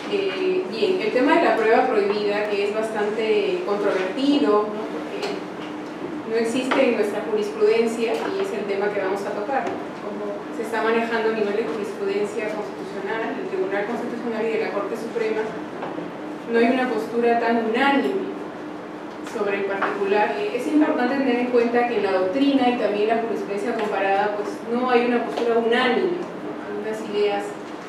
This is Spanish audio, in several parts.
Bien, el tema de la prueba prohibida, que es bastante controvertido, ¿no? Porque no existe en nuestra jurisprudencia, y es el tema que vamos a tocar, ¿no? Cómo se está manejando a nivel de jurisprudencia constitucional, del Tribunal Constitucional y de la Corte Suprema. No hay una postura tan unánime sobre el particular. Es importante tener en cuenta que en la doctrina y también la jurisprudencia comparada, pues no hay una postura unánime, ¿no? Hay unas ideas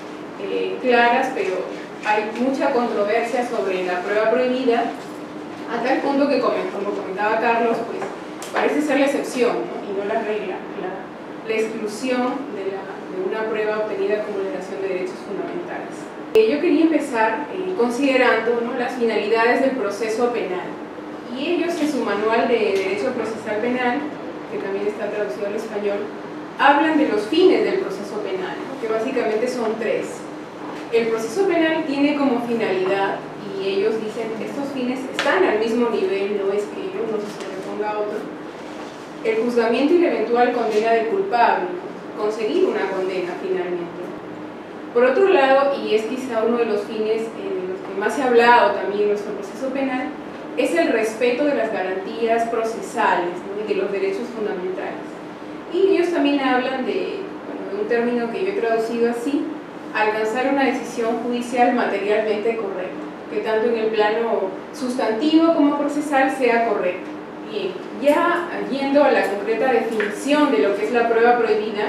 claras, pero hay mucha controversia sobre la prueba prohibida, a tal punto que, como comentaba Carlos, pues parece ser la excepción, ¿no? Y no la regla, la exclusión de una prueba obtenida con vulneración de derechos fundamentales. Yo quería empezar considerando, ¿no?, las finalidades del proceso penal, y ellos en su manual de Derecho Procesal Penal, que también está traducido al español, hablan de los fines del proceso penal, ¿no?, que básicamente son tres. El proceso penal tiene como finalidad, y ellos dicen que estos fines están al mismo nivel, no es que uno se sobreponga a otro, el juzgamiento y la eventual condena del culpable, conseguir una condena finalmente. Por otro lado, y es quizá uno de los fines de los que más se ha hablado también en nuestro proceso penal, es el respeto de las garantías procesales, ¿no?, y de los derechos fundamentales. Y ellos también hablan de un término que yo he traducido así: alcanzar una decisión judicial materialmente correcta, que tanto en el plano sustantivo como procesal sea correcta. Bien, ya yendo a la concreta definición de lo que es la prueba prohibida,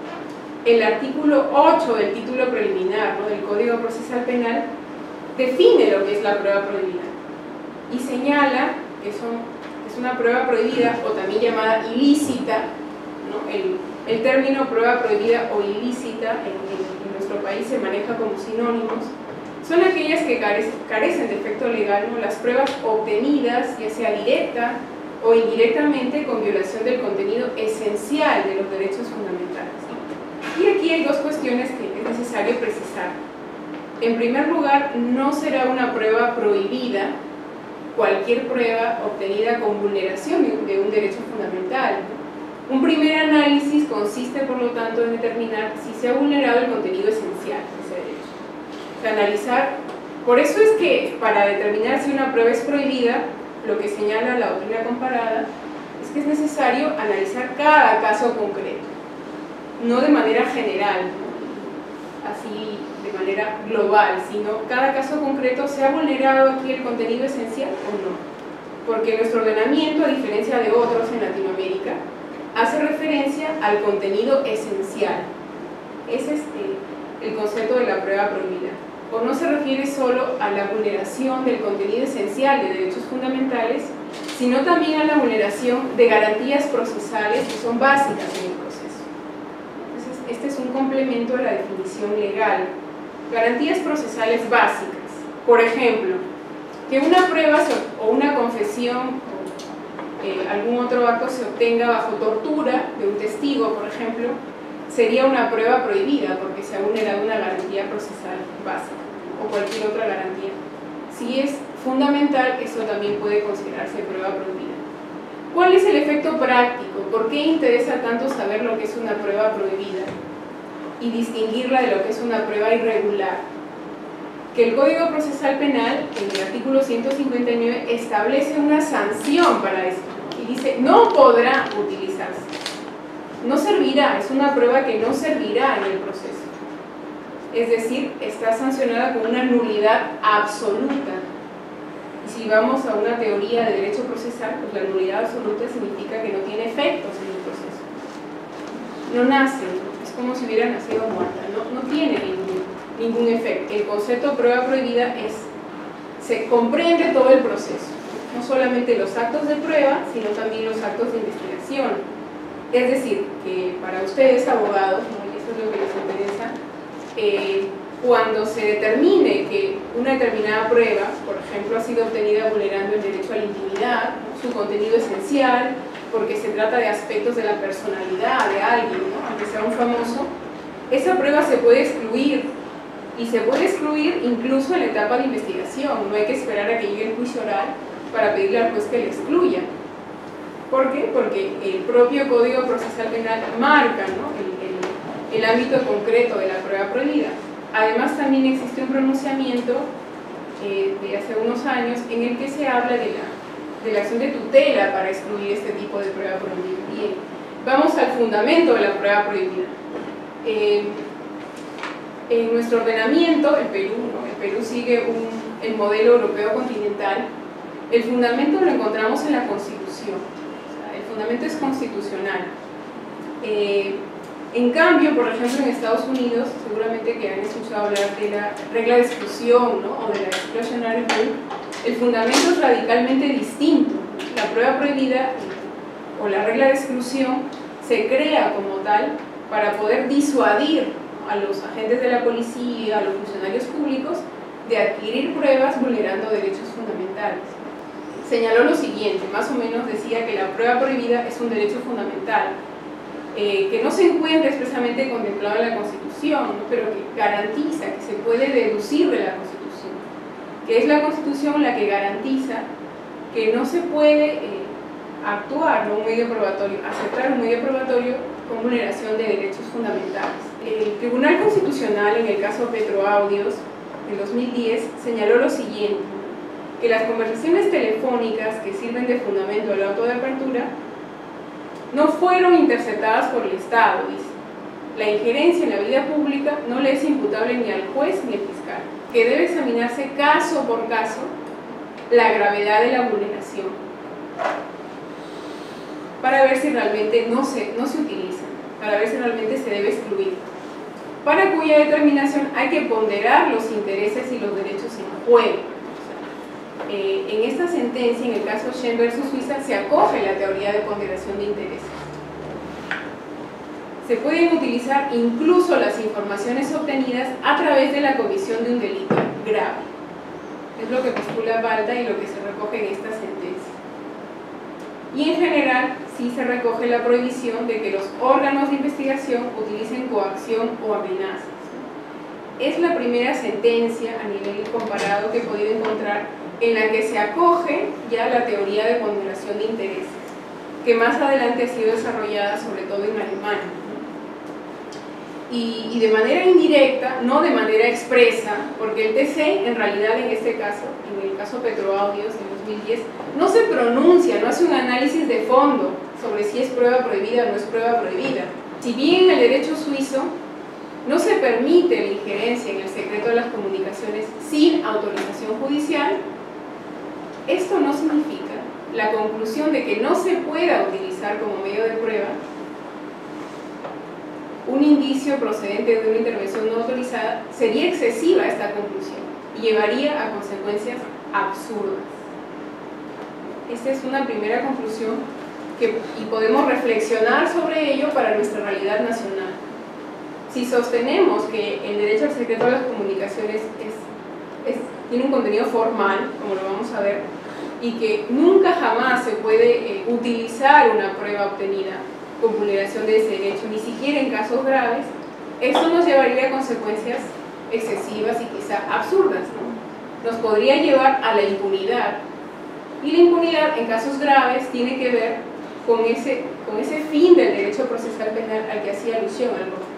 el artículo 8 del título preliminar, ¿no?, del Código Procesal Penal define lo que es la prueba prohibida y señala que es una prueba prohibida, o también llamada ilícita, ¿no? El término prueba prohibida o ilícita en nuestro país se maneja como sinónimos. Son aquellas que carecen de efecto legal, ¿no?, las pruebas obtenidas, ya sea directa o indirectamente, con violación del contenido esencial de los derechos fundamentales, ¿no? Y aquí hay dos cuestiones que es necesario precisar. En primer lugar, no será una prueba prohibida cualquier prueba obtenida con vulneración de un derecho fundamental. Un primer análisis consiste, por lo tanto, en determinar si se ha vulnerado el contenido esencial de ese derecho. O sea, analizar. Por eso es que, para determinar si una prueba es prohibida, lo que señala la doctrina comparada es que es necesario analizar cada caso concreto, no de manera general, ¿no?, así de manera global, sino cada caso concreto: ¿se ha vulnerado aquí el contenido esencial o no? Porque nuestro ordenamiento, a diferencia de otros en Latinoamérica, hace referencia al contenido esencial. Ese es el concepto de la prueba prohibida. O no se refiere solo a la vulneración del contenido esencial de derechos fundamentales, sino también a la vulneración de garantías procesales que son básicas en el proceso. Entonces, este es un complemento a la definición legal. Garantías procesales básicas. Por ejemplo, que una prueba o una confesión o algún otro acto se obtenga bajo tortura de un testigo, por ejemplo, sería una prueba prohibida porque se ha vulnerado una garantía procesal básica o cualquier otra garantía. Si es fundamental, eso también puede considerarse prueba prohibida. ¿Cuál es el efecto práctico? ¿Por qué interesa tanto saber lo que es una prueba prohibida y distinguirla de lo que es una prueba irregular? Que el Código Procesal Penal, en el artículo 159, establece una sanción para esto y dice: no podrá utilizarse, no servirá, es una prueba que no servirá en el proceso. Es decir, está sancionada con una nulidad absoluta. Y si vamos a una teoría de derecho procesal, pues la nulidad absoluta significa que no tiene efectos en el proceso. No nace, es como si hubiera nacido muerta, no tiene ningún efecto. El concepto de prueba prohibida se comprende todo el proceso, no solamente los actos de prueba, sino también los actos de investigación. Es decir, que para ustedes, abogados, ¿no?, y eso es lo que les interesa, cuando se determine que una determinada prueba, por ejemplo, ha sido obtenida vulnerando el derecho a la intimidad, ¿no?, su contenido esencial, porque se trata de aspectos de la personalidad de alguien, ¿no?, aunque sea un famoso, esa prueba se puede excluir, y se puede excluir incluso en la etapa de investigación. No hay que esperar a que llegue el juicio oral para pedirle al juez que le excluya. ¿Por qué? Porque el propio Código Procesal Penal marca, ¿no?, el ámbito concreto de la prueba prohibida. Además, también existe un pronunciamiento de hace unos años en el que se habla de la acción de tutela para excluir este tipo de prueba prohibida. Bien, vamos al fundamento de la prueba prohibida. En nuestro ordenamiento, el Perú, ¿no? El Perú sigue el modelo europeo continental. El fundamento lo encontramos en la Constitución. O sea, el fundamento es constitucional. En cambio, por ejemplo, en Estados Unidos, seguramente que han escuchado hablar de la regla de exclusión, ¿no? O de la exclusionary rule. El fundamento es radicalmente distinto. La prueba prohibida o la regla de exclusión se crea como tal para poder disuadir a los agentes de la policía, a los funcionarios públicos, de adquirir pruebas vulnerando derechos fundamentales. Señaló lo siguiente, más o menos decía que la prueba prohibida es un derecho fundamental, que no se encuentra expresamente contemplado en la Constitución, ¿no? Pero que garantiza, que se puede deducir de la Constitución, que es la Constitución la que garantiza que no se puede actuar, ¿no? Un medio probatorio, aceptar un medio probatorio con vulneración de derechos fundamentales. El Tribunal Constitucional, en el caso Petroaudios, en 2010, señaló lo siguiente, que las conversaciones telefónicas que sirven de fundamento al auto de apertura no fueron interceptadas por el Estado, dice. La injerencia en la vida pública no le es imputable ni al juez ni al fiscal, que debe examinarse caso por caso la gravedad de la vulneración para ver si realmente no se utiliza, para ver si realmente se debe excluir, para cuya determinación hay que ponderar los intereses y los derechos en juego. En esta sentencia, en el caso Shen versus Suiza, se acoge la teoría de ponderación de intereses. Se pueden utilizar incluso las informaciones obtenidas a través de la comisión de un delito grave. Es lo que postula Balda y lo que se recoge en esta sentencia. Y en general, sí se recoge la prohibición de que los órganos de investigación utilicen coacción o amenazas. Es la primera sentencia a nivel comparado que he podido encontrar en la que se acoge ya la teoría de ponderación de intereses, que más adelante ha sido desarrollada sobre todo en Alemania. Y de manera indirecta, no de manera expresa, porque el TC en realidad en este caso, en el caso Petroaudios en 2010, no se pronuncia, no hace un análisis de fondo sobre si es prueba prohibida o no es prueba prohibida. Si bien en el derecho suizo no se permite la injerencia en el secreto de las comunicaciones sin autorización judicial, esto no significa la conclusión de que no se pueda utilizar como medio de prueba un indicio procedente de una intervención no autorizada. Sería excesiva esta conclusión y llevaría a consecuencias absurdas. Esta es una primera conclusión y podemos reflexionar sobre ello para nuestra realidad nacional. Si sostenemos que el derecho al secreto de las comunicaciones tiene un contenido formal, como lo vamos a ver, y que nunca jamás se puede utilizar una prueba obtenida con vulneración de ese derecho, ni siquiera en casos graves, eso nos llevaría a consecuencias excesivas y quizá absurdas, ¿no? Nos podría llevar a la impunidad, y la impunidad en casos graves tiene que ver con ese fin del derecho procesal penal al que hacía alusión al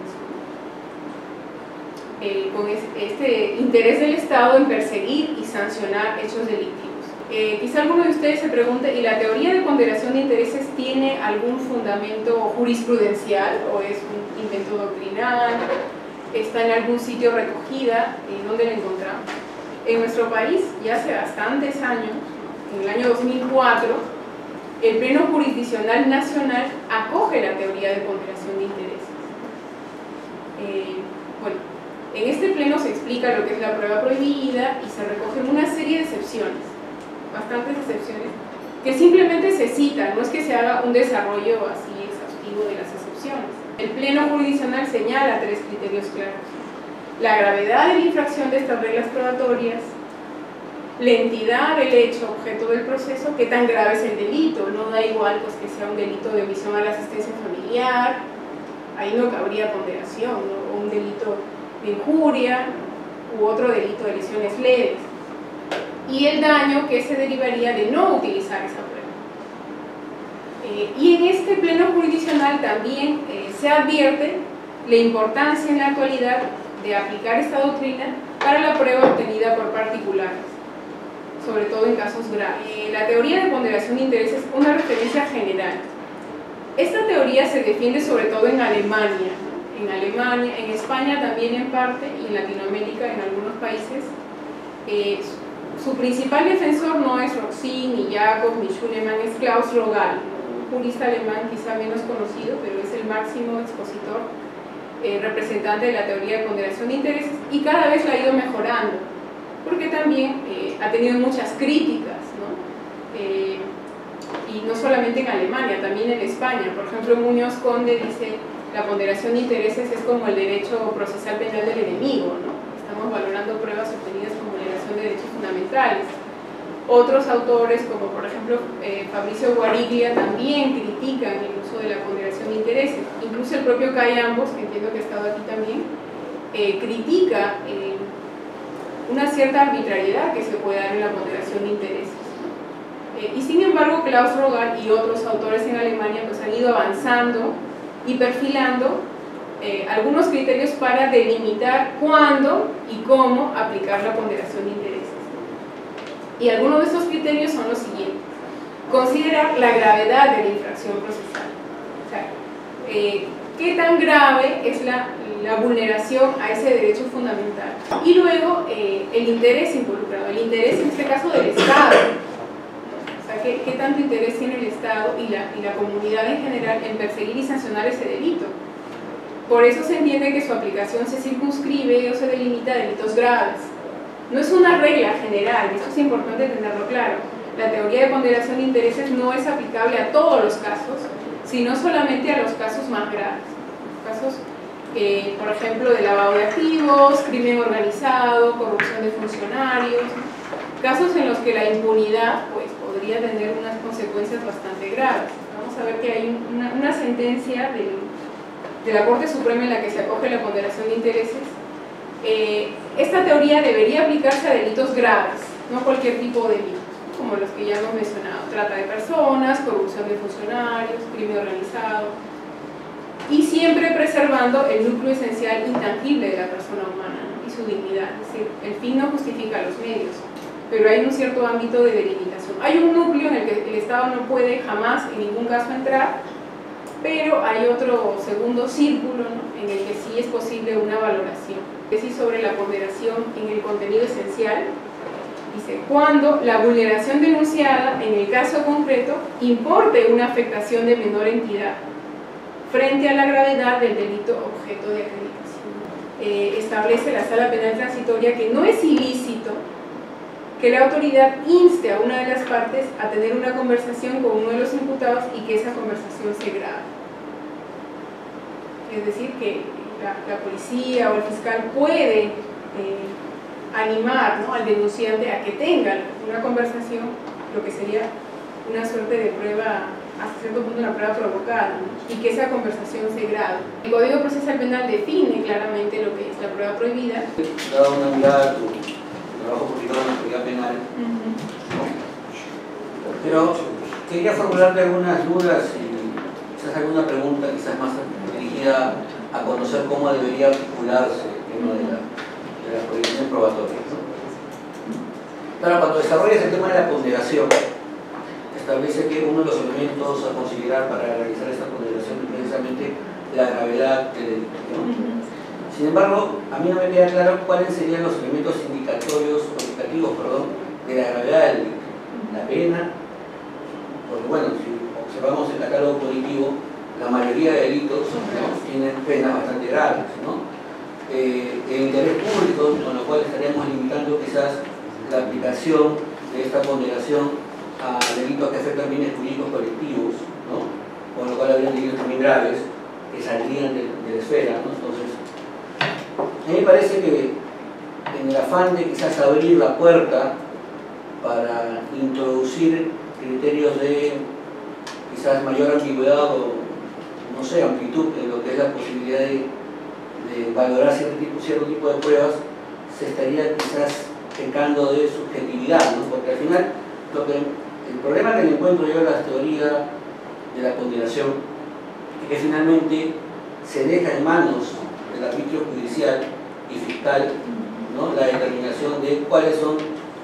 con este interés del Estado en perseguir y sancionar hechos delictivos. Quizá alguno de ustedes se pregunte, ¿y la teoría de ponderación de intereses tiene algún fundamento jurisprudencial o es un invento doctrinal? ¿Está en algún sitio recogida? ¿Dónde la encontramos? En nuestro país, ya hace bastantes años, en el año 2004, el Pleno Jurisdiccional Nacional acoge la teoría de ponderación de intereses. Bueno, en este pleno se explica lo que es la prueba prohibida y se recogen una serie de excepciones, bastantes excepciones, que simplemente se citan, no es que se haga un desarrollo así exhaustivo de las excepciones. El Pleno Jurisdiccional señala 3 criterios claros: la gravedad de la infracción de estas reglas probatorias, la entidad del hecho objeto del proceso, qué tan grave es el delito. No da igual pues, que sea un delito de omisión a la asistencia familiar, ahí no cabría ponderación, ¿no? O un delito de injuria u otro delito de lesiones leves, y el daño que se derivaría de no utilizar esa prueba. Y en este pleno jurisdiccional también se advierte la importancia en la actualidad de aplicar esta doctrina para la prueba obtenida por particulares, sobre todo en casos graves. La teoría de ponderación de intereses es una referencia general. Esta teoría se defiende sobre todo en Alemania, ¿no? En Alemania, en España también en parte, y en Latinoamérica, en algunos países. Su principal defensor no es Roxin, ni Jacob, ni Schulemann, es Klaus Rogal, un jurista alemán quizá menos conocido, pero es el máximo expositor, representante de la teoría de ponderación de intereses, y cada vez la ha ido mejorando, porque también ha tenido muchas críticas, ¿no? Y no solamente en Alemania, también en España. Por ejemplo, Muñoz Conde dice: la ponderación de intereses es como el derecho procesal penal del enemigo, ¿no? Estamos valorando pruebas obtenidas con vulneración de derechos fundamentales. Otros autores, como por ejemplo Fabricio Guariglia, también critican el uso de la ponderación de intereses. Incluso el propio Cayambos, que entiendo que ha estado aquí también, critica una cierta arbitrariedad que se puede dar en la ponderación de intereses. Y sin embargo, Klaus Rogal y otros autores en Alemania pues han ido avanzando y perfilando algunos criterios para delimitar cuándo y cómo aplicar la ponderación de intereses. Y algunos de estos criterios son los siguientes: considerar la gravedad de la infracción procesal, o sea, qué tan grave es la vulneración a ese derecho fundamental, y luego el interés involucrado, el interés en este caso del Estado, o sea, qué tanto interés tiene el Estado y la comunidad en general en perseguir y sancionar ese delito. Por eso se entiende que su aplicación se circunscribe o se delimita a delitos graves. No es una regla general, esto es importante tenerlo claro. La teoría de ponderación de intereses no es aplicable a todos los casos, sino solamente a los casos más graves. Casos, por ejemplo, de lavado de activos, crimen organizado, corrupción de funcionarios, casos en los que la impunidad pues, podría tener unas consecuencias bastante graves. Vamos a ver que hay una sentencia de la Corte Suprema en la que se acoge la ponderación de intereses. Esta teoría debería aplicarse a delitos graves, no cualquier tipo de delitos, como los que ya hemos mencionado: trata de personas, corrupción de funcionarios, crimen organizado, y siempre preservando el núcleo esencial intangible de la persona humana, ¿no? Y su dignidad. Es decir, el fin no justifica los medios, pero hay un cierto ámbito de delimitación. Hay un núcleo en el que el Estado no puede jamás en ningún caso entrar, pero hay otro segundo círculo, ¿no? En el que sí es posible una valoración. Es decir, sobre la ponderación en el contenido esencial, dice: cuando la vulneración denunciada en el caso concreto importe una afectación de menor entidad frente a la gravedad del delito objeto de acreditación. Establece la Sala Penal Transitoria que no es ilícito que la autoridad inste a una de las partes a tener una conversación con uno de los imputados y que esa conversación se grabe. Es decir, que la policía o el fiscal puede animar, ¿no?, al denunciante a que tenga una conversación, lo que sería una suerte de prueba, hasta cierto punto una prueba provocada, ¿no?, y que esa conversación se grabe. El Código Procesal Penal define claramente lo que es la prueba prohibida. Dado una mirada a tu trabajo publicado en la autoridad penal, pero quería formularte algunas dudas y quizás alguna pregunta quizás más dirigida a conocer cómo debería articularse el tema de las prohibiciones probatorias, ¿no? Claro, cuando desarrollas el tema de la ponderación, establece que uno de los elementos a considerar para realizar esta ponderación es precisamente la gravedad del delito, ¿no? Sin embargo, a mí no me queda claro cuáles serían los elementos indicativos de la gravedad del delito. La pena, porque bueno, si observamos el catálogo punitivo, la mayoría de delitos, ¿no?, tienen penas bastante graves, ¿no? El interés público, con lo cual estaríamos limitando quizás la aplicación de esta ponderación a delitos que afectan bienes jurídicos colectivos, ¿no?, con lo cual habrían delitos también graves que saldrían de la esfera, ¿no? Entonces, a mí me parece que en el afán de quizás abrir la puerta para introducir criterios de quizás mayor ambigüedad o no sé, amplitud en lo que es la posibilidad de valorar cierto tipo de pruebas, se estaría quizás pecando de subjetividad, ¿no? Porque al final el problema que me encuentro yo en la teoría de la ponderación es que finalmente se deja en manos del arbitrio judicial y fiscal, ¿no?, la determinación de cuáles son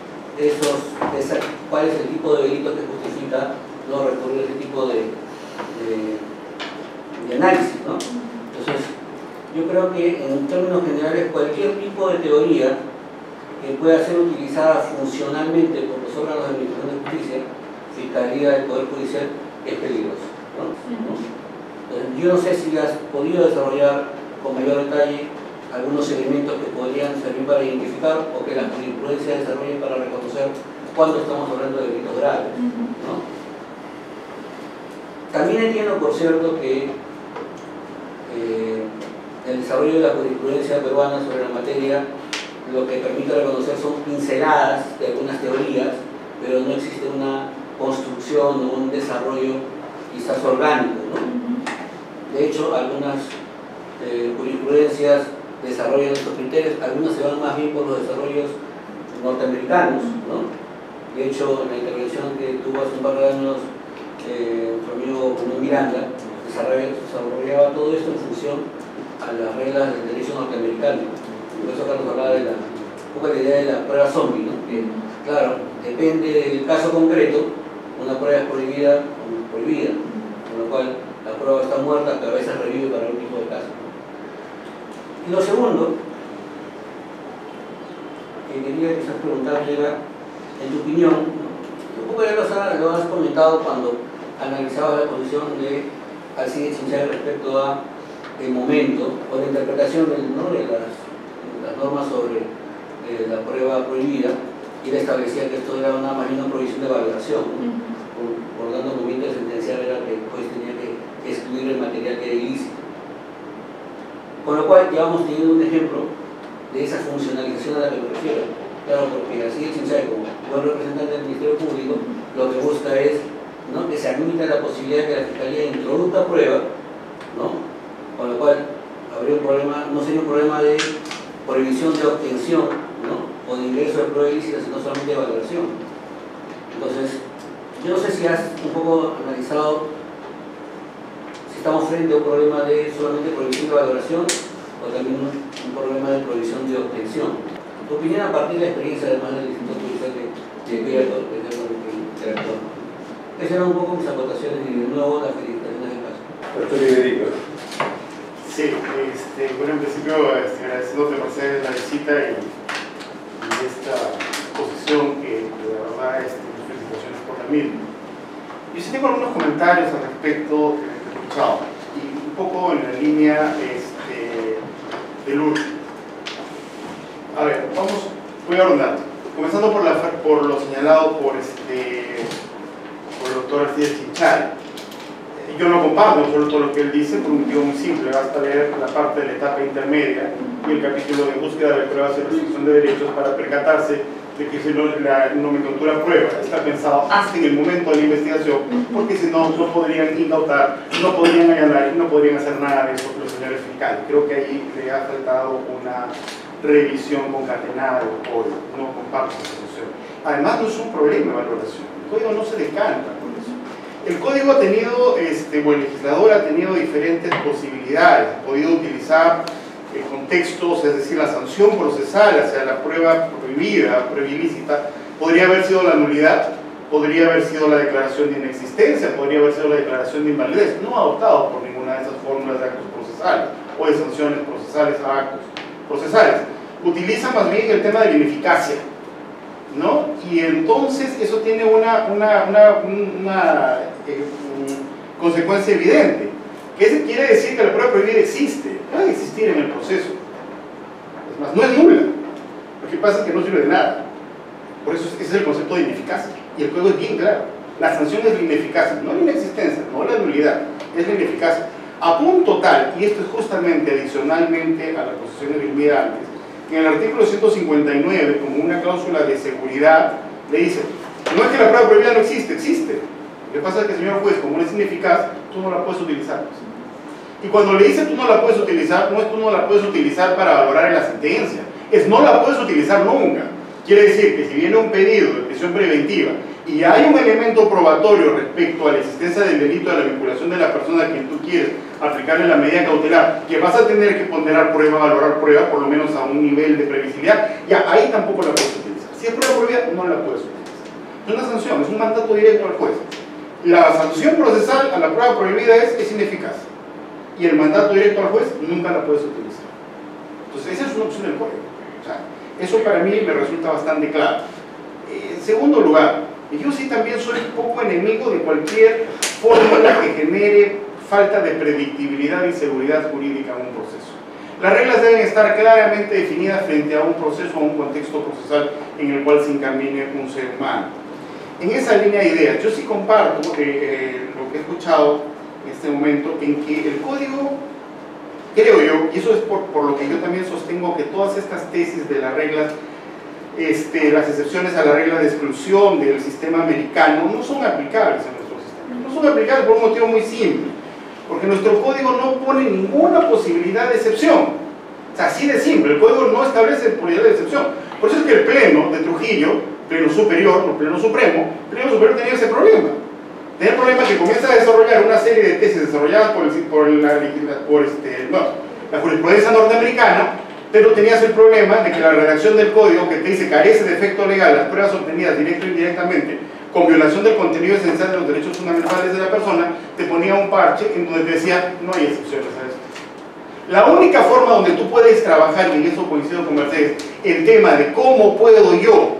cuál es el tipo de delito que justifica no recurrir a ese tipo de análisis, ¿no? Entonces, yo creo que en términos generales cualquier tipo de teoría que pueda ser utilizada funcionalmente por los órganos de administración de justicia, Fiscalía del Poder Judicial, es peligroso, ¿no? Entonces, yo no sé si has podido desarrollar con mayor detalle algunos elementos que podrían servir para identificar o que la jurisprudencia desarrolle para reconocer cuando estamos hablando de delitos graves, ¿no? También entiendo, por cierto, que el desarrollo de la jurisprudencia peruana sobre la materia lo que permite reconocer son pinceladas de algunas teorías, pero no existe una construcción o un desarrollo quizás orgánico, ¿no? De hecho, algunas jurisprudencias desarrollan estos criterios, algunas se van más bien por los desarrollos norteamericanos, ¿no? De hecho, en la intervención que tuvo hace un par de años nuestro amigo Juan Miranda, desarrollaba todo esto en función a las reglas del derecho norteamericano. Por eso Carlos hablaba de un poco la idea de la prueba zombie, ¿no? Que, claro, depende del caso concreto, una prueba es prohibida o no es prohibida, con lo cual la prueba está muerta, pero a veces revive para un tipo de caso. Y lo segundo que quería quizás preguntarte era, en tu opinión, un poco ya lo has comentado cuando analizabas la posición de Alcides Chinchay respecto a el momento o la interpretación ¿no?, de las normas sobre la prueba prohibida, y él establecía que esto era más bien una prohibición de valoración, ¿no? Por lo tanto, el movimiento de sentenciar era que el juez tenía que excluir el material que era ilícito. Con lo cual, ya vamos teniendo un ejemplo de esa funcionalización a la que me refiero. Claro, porque así de Chinchay, como buen representante del Ministerio Público, lo que busca es, ¿no?, que se admita la posibilidad de que la Fiscalía introduzca prueba, ¿no?, con lo cual habría un problema, no sería un problema de prohibición de obtención, ¿no?, o de ingreso de prueba ilícita, sino solamente de valoración. Entonces, yo no sé si has un poco analizado si estamos frente a un problema de solamente prohibición de valoración o también un problema de prohibición de obtención. Tu opinión a partir de la experiencia, además del Instituto Judicial de Beato, que es el interactor. Esas eran un poco mis acotaciones y de nuevo las felicitaciones del caso. Doctor Iberico. Sí, bueno, en principio agradeciéndote, Mercedes, la visita y esta exposición que de verdad felicitaciones por la misma. Yo sí tengo algunos comentarios al respecto que he escuchado y un poco en la línea de Luz. A ver, voy a rondar. Comenzando por lo señalado por el doctor Alcides Chinchay. Yo no comparto todo lo que él dice por un motivo muy simple. Basta leer la parte de la etapa intermedia y el capítulo de búsqueda de pruebas y restricción de derechos para percatarse de que si la nomenclatura prueba está pensado hasta en el momento de la investigación, porque si no, no podrían incautar, no podrían allanar y no podrían hacer nada de eso los señores fiscales. Creo que ahí le ha faltado una revisión concatenada del código. No comparto esa solución. Además, no es un problema de valoración. El código no se decanta por eso. El código ha tenido, o el legislador ha tenido diferentes posibilidades. Ha podido utilizar contextos, es decir, la sanción procesal hacia la prueba prohibida, prueba ilícita, podría haber sido la nulidad, podría haber sido la declaración de inexistencia, podría haber sido la declaración de invalidez. No ha optado por ninguna de esas fórmulas de actos procesales o de sanciones procesales a actos procesales. Utiliza más bien el tema de la ineficacia, ¿no? Y entonces eso tiene una consecuencia evidente, que quiere decir que la prueba prohibida existe, puede existir en el proceso, es más, no es nula. Lo que pasa es que no sirve de nada. Por eso ese es el concepto de ineficacia, y el código es bien claro. La sanción es la ineficacia, no la inexistencia, no la nulidad, es la ineficacia, a punto tal, y esto es justamente adicionalmente a la posición de Vilmida antes, que en el artículo 159, como una cláusula de seguridad, le dice, no es que la prueba prohibida no existe, existe. Lo que pasa es que, señor juez, como no es ineficaz, tú no la puedes utilizar. Y cuando le dice tú no la puedes utilizar, no es tú no la puedes utilizar para valorar en la sentencia, es no la puedes utilizar nunca. Quiere decir que si viene un pedido de prisión preventiva y hay un elemento probatorio respecto a la existencia del delito de la vinculación de la persona a quien tú quieres aplicarle la medida cautelar, que vas a tener que ponderar prueba, valorar prueba, por lo menos a un nivel de previsibilidad, ya ahí tampoco la puedes utilizar. Si es prueba prohibida, no la puedes utilizar. Es una sanción, es un mandato directo al juez. La sanción procesal a la prueba prohibida es ineficaz, y el mandato directo al juez nunca la puedes utilizar. Entonces esa es una opción del código. O sea, eso para mí me resulta bastante claro. En segundo lugar, yo sí también soy un poco enemigo de cualquier fórmula que genere falta de predictibilidad y seguridad jurídica en un proceso. Las reglas deben estar claramente definidas frente a un proceso o un contexto procesal en el cual se encamine un ser humano. En esa línea de ideas, yo sí comparto lo que he escuchado en este momento, en que el código, creo yo, y eso es por lo que yo también sostengo, que todas estas tesis de las reglas, las excepciones a la regla de exclusión del sistema americano no son aplicables a nuestro sistema. No son aplicables por un motivo muy simple, porque nuestro código no pone ninguna posibilidad de excepción. O sea, así de simple, el código no establece posibilidad de excepción. Por eso es que el pleno de Trujillo, pleno superior, no pleno supremo, el pleno superior tenía ese problema. Tenía el problema que comienza a desarrollar una serie de tesis desarrolladas por la jurisprudencia norteamericana, pero tenías el problema de que la redacción del código, que te dice carece de efecto legal las pruebas obtenidas directa o indirectamente con violación del contenido esencial de los derechos fundamentales de la persona, te ponía un parche en donde te decía no hay excepciones a esto. La única forma donde tú puedes trabajar, y en eso coincido con Mercedes, el tema de cómo puedo yo,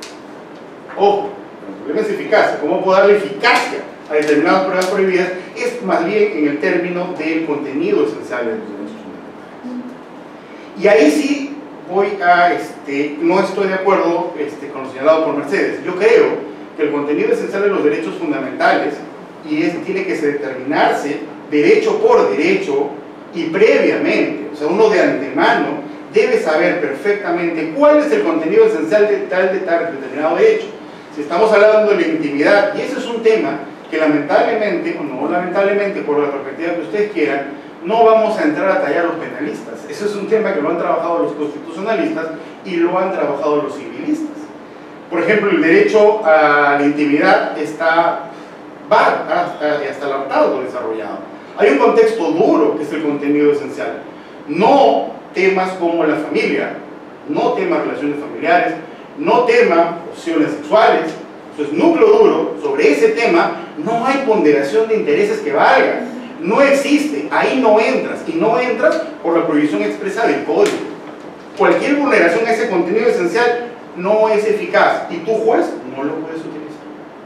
ojo, el problema es eficacia, cómo puedo darle eficacia a determinadas pruebas prohibidas, es más bien en el término del contenido esencial de los derechos fundamentales. Y ahí sí voy a, no estoy de acuerdo con lo señalado por Mercedes. Yo creo que el contenido esencial de los derechos fundamentales tiene que determinarse derecho por derecho y previamente, o sea, uno de antemano debe saber perfectamente cuál es el contenido esencial de tal determinado derecho. Si estamos hablando de la intimidad, y ese es un tema que lamentablemente, o no lamentablemente, por la perspectiva que ustedes quieran, no vamos a entrar a tallar los penalistas. Ese es un tema que lo han trabajado los constitucionalistas y lo han trabajado los civilistas. Por ejemplo, el derecho a la intimidad está hasta el hartazgo desarrollado. Hay un contexto duro que es el contenido esencial. No temas como la familia, no temas relaciones familiares, no temas opciones sexuales. Eso es núcleo duro. Sobre ese tema no hay ponderación de intereses que valga. No existe, ahí no entras, y no entras por la prohibición expresa del código. Cualquier vulneración a ese contenido esencial no es eficaz, y tu juez no lo puedes utilizar.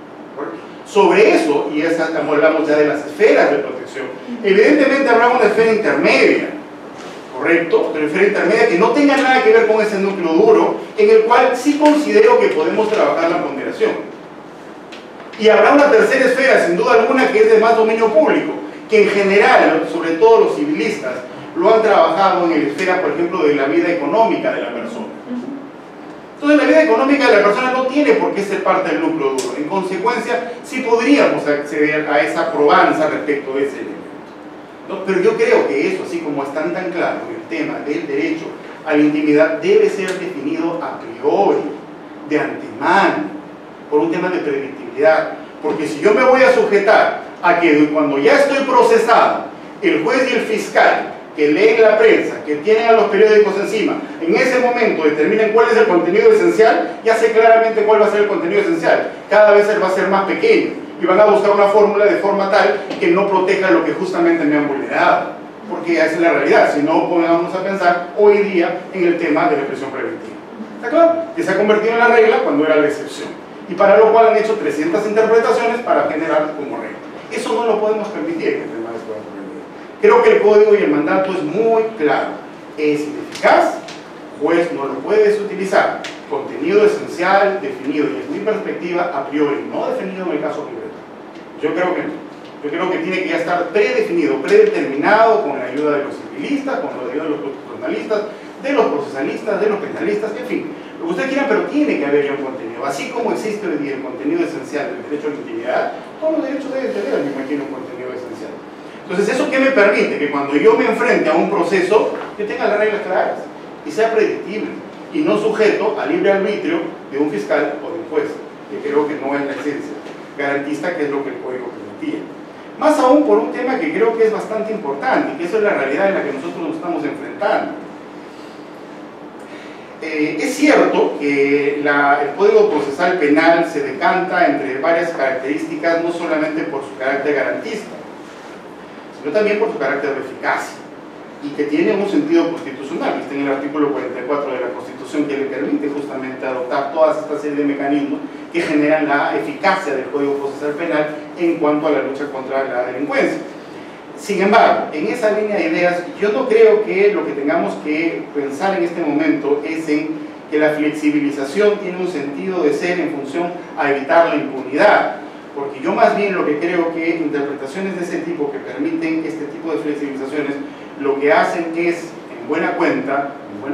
Sobre eso, y hablamos ya de las esferas de protección, evidentemente habrá una esfera intermedia, ¿correcto? Una esfera intermedia que no tenga nada que ver con ese núcleo duro, en el cual sí considero que podemos trabajar la ponderación. Y habrá una tercera esfera, sin duda alguna, que es de más dominio público, que en general, sobre todo los civilistas, lo han trabajado en la esfera, por ejemplo, de la vida económica de la persona. Entonces, la vida económica de la persona no tiene por qué ser parte del núcleo duro. En consecuencia, sí podríamos acceder a esa probanza respecto de ese elemento, ¿no? Pero yo creo que eso, así como está tan claro, el tema del derecho a la intimidad debe ser definido a priori, de antemano, por un tema de predictibilidad. Porque si yo me voy a sujetar a que cuando ya estoy procesado, el juez y el fiscal que leen la prensa, que tienen a los periódicos encima, en ese momento determinen cuál es el contenido esencial, ya sé claramente cuál va a ser el contenido esencial. Cada vez él va a ser más pequeño y van a buscar una fórmula de forma tal que no proteja lo que justamente me han vulnerado, porque esa es la realidad. Si no, vamos a pensar hoy día en el tema de la prisión preventiva. ¿Está claro? Que se ha convertido en la regla cuando era la excepción, y para lo cual han hecho 300 interpretaciones para generar como regla. Eso no lo podemos permitir en el tema de prueba prohibida. Creo que el código y el mandato es muy claro. Es ineficaz, juez no lo puedes utilizar. Contenido esencial definido, y es mi perspectiva a priori, no definido en el caso concreto. Yo creo que no. Yo creo que tiene que ya estar predefinido, predeterminado, con la ayuda de los civilistas, con la ayuda de los constitucionalistas, de los procesalistas, de los penalistas, en fin, lo que ustedes quieran, pero tiene que haber ya un contenido. Así como existe hoy día el contenido esencial del derecho a la intimidad, todos los derechos deben tener, me imagino, un contenido esencial. Entonces, ¿eso qué me permite? Que cuando yo me enfrente a un proceso, yo tenga las reglas claras y sea predictible y no sujeto al libre arbitrio de un fiscal o de un juez. que creo que no es la esencia garantista, que es lo que el código permitía. Más aún por un tema que creo que es bastante importante, y que eso es la realidad en la que nosotros nos estamos enfrentando. Es cierto que el Código Procesal Penal se decanta entre varias características, no solamente por su carácter garantista, sino también por su carácter de eficacia, y que tiene un sentido constitucional, que está en el artículo 44 de la Constitución, que le permite justamente adoptar toda esta serie de mecanismos que generan la eficacia del Código Procesal Penal en cuanto a la lucha contra la delincuencia. Sin embargo, en esa línea de ideas, yo no creo que lo que tengamos que pensar en este momento es en que la flexibilización tiene un sentido de ser en función a evitar la impunidad, porque yo más bien lo que creo que interpretaciones de ese tipo que permiten este tipo de flexibilizaciones lo que hacen es, en buena cuenta,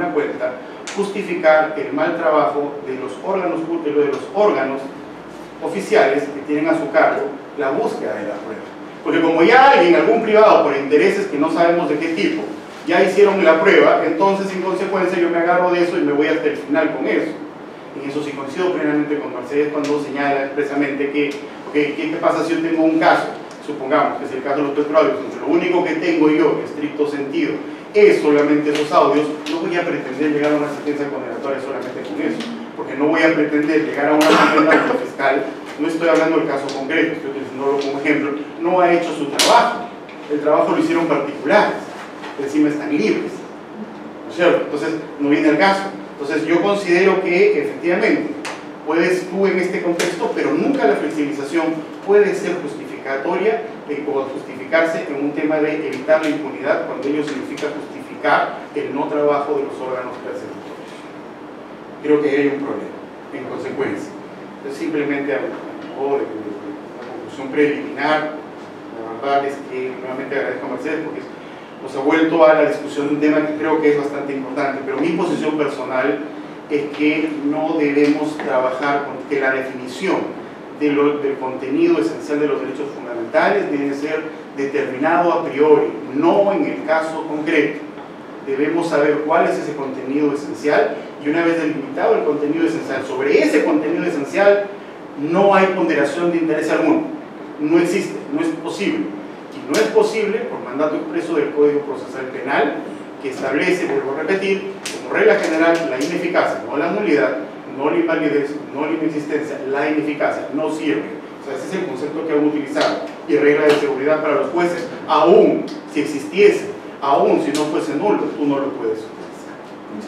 justificar el mal trabajo de los órganos oficiales que tienen a su cargo la búsqueda de la prueba. Porque como ya alguien, algún privado, por intereses que no sabemos de qué tipo, ya hicieron la prueba, entonces en consecuencia yo me agarro de eso y me voy hasta el final con eso. En eso sí coincido plenamente con Mercedes cuando señala expresamente que, ¿qué pasa si yo tengo un caso? Supongamos que es el caso de los petróleos, donde lo único que tengo yo, en estricto sentido, es solamente esos audios, no voy a pretender llegar a una sentencia condenatoria solamente con eso, porque no voy a pretender llegar a una condena fiscal. No estoy hablando del caso concreto, estoy utilizándolo como ejemplo, no ha hecho su trabajo, el trabajo lo hicieron particulares, encima están libres, ¿no es cierto? Entonces no viene el caso. Entonces yo considero que efectivamente puedes tú en este contexto, pero nunca la flexibilización puede ser justificatoria o justificarse en un tema de evitar la impunidad, cuando ello significa justificar el no trabajo de los órganos persecutorios. Creo que hay un problema en consecuencia. Entonces simplemente a modo de una conclusión preliminar, la verdad es que nuevamente agradezco a Mercedes porque nos ha vuelto a la discusión de un tema que creo que es bastante importante, pero mi posición personal es que no debemos trabajar con que la definición del contenido esencial de los derechos fundamentales debe ser determinado a priori, no en el caso concreto. Debemos saber cuál es ese contenido esencial y una vez delimitado el contenido esencial, sobre ese contenido esencial no hay ponderación de interés alguno, no existe, no es posible. Y no es posible por mandato expreso del Código Procesal Penal, que establece, vuelvo a repetir, como regla general la ineficacia, no la nulidad, no la invalidez, no la inexistencia, la ineficacia, no sirve. O sea, ese es el concepto que han utilizado. Y regla de seguridad para los jueces, aún si existiese, aún si no fuese nulo, tú no lo puedes utilizar.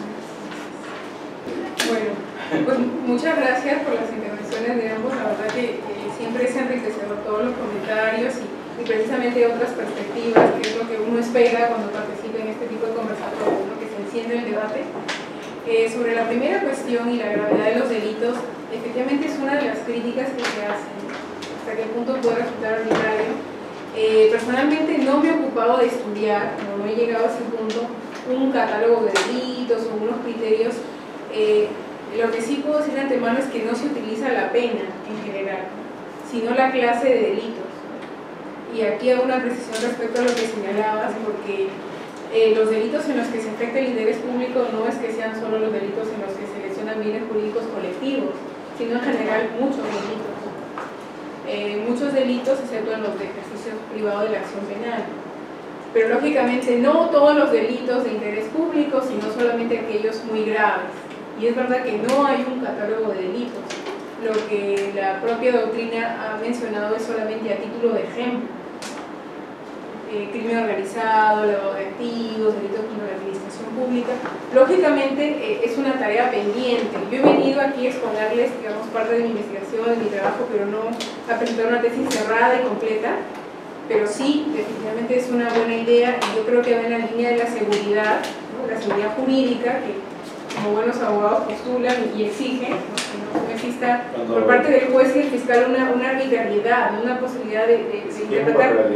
Bueno, pues muchas gracias por las intervenciones de ambos. La verdad que siempre es enriquecedor todos los comentarios y precisamente otras perspectivas, que es lo que uno espera cuando participa en este tipo de conversatorios, ¿no? Que se enciende el debate. Sobre la primera cuestión y la gravedad de los delitos, efectivamente es una de las críticas que se hacen, hasta qué punto puede resultar arbitrario. Personalmente no me he ocupado de estudiar, no he llegado a ese punto, un catálogo de delitos o unos criterios. Lo que sí puedo decir de antemano es que no se utiliza la pena en general, sino la clase de delitos. Y aquí hago una precisión respecto a lo que señalabas, porque los delitos en los que se afecta el interés público no es que sean solo los delitos en los que se lesionan bienes jurídicos colectivos, sino en general muchos delitos. Muchos delitos, excepto en los de ejercicio privado de la acción penal. Pero lógicamente no todos los delitos de interés público, sino solamente aquellos muy graves. Y es verdad que no hay un catálogo de delitos. Lo que la propia doctrina ha mencionado es solamente a título de ejemplo. Crimen organizado, lavado de activos, delitos contra la administración pública. Lógicamente es una tarea pendiente. Yo he venido aquí a exponerles, digamos, parte de mi investigación, de mi trabajo, pero no a presentar una tesis cerrada y completa. Pero sí, definitivamente es una buena idea y yo creo que va en la línea de la seguridad, ¿no? La seguridad jurídica, que como buenos abogados postulan y exigen, ¿no? Que no exista por parte del juez y del fiscal una arbitrariedad, una posibilidad de interpretar,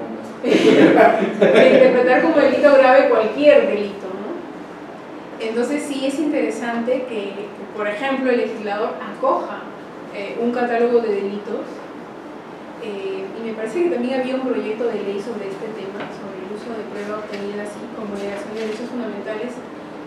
de interpretar como delito grave cualquier delito, ¿no? Entonces sí es interesante que, por ejemplo, el legislador acoja un catálogo de delitos. Y me parece que también había un proyecto de ley sobre este tema, sobre el uso de prueba obtenida así como vulneración de derechos fundamentales.